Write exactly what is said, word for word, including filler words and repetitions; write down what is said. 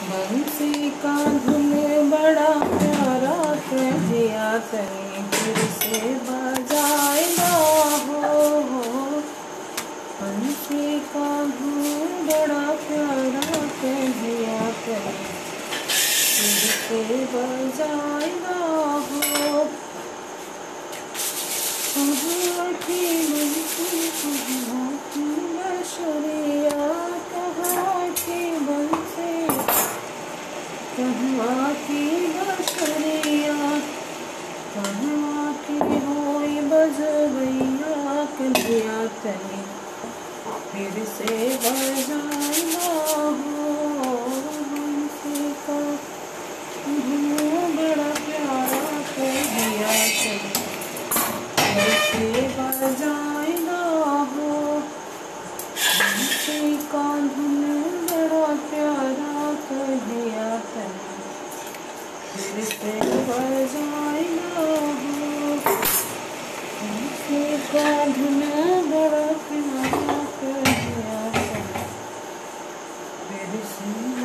बंसी का धुन बड़ा प्यारा कहिया तनी फिर से बजाएगा हो। बंसी का धुन बड़ा प्यारा कहिया तनी फिर से बजाएगा हो। कहाँ की बंसी कहाँ की बशरिया, कहाँ की बंसी कहाँ की बशरिया, कहाँ की होई बजवैया कन्हैया तनी फिर से बजाना हो। बंसी का धुन बड़ा प्यारा कन्हैया तनी फिर से बजाना हो। बंसी का धुन बड़ा प्यारा कन्हैया तनी फिर से बजाना हो। बंसी का धुन बड़ा प्यारा कन्हैया तनी फिर से